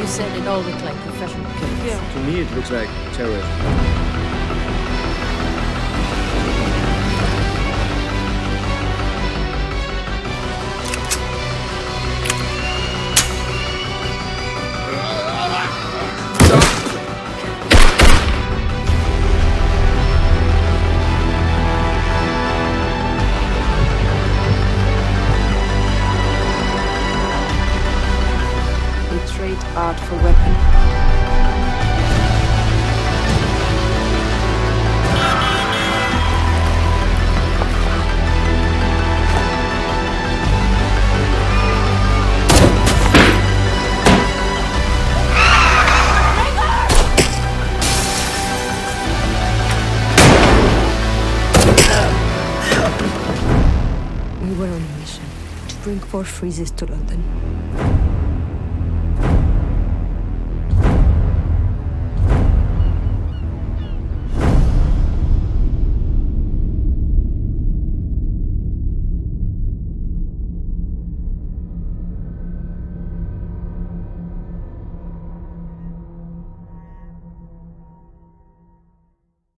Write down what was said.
You said it all looked like professional killers. Yeah. To me, it looks like terrorism. Trade art for weapon. We were on a mission to bring 4 freezes to London.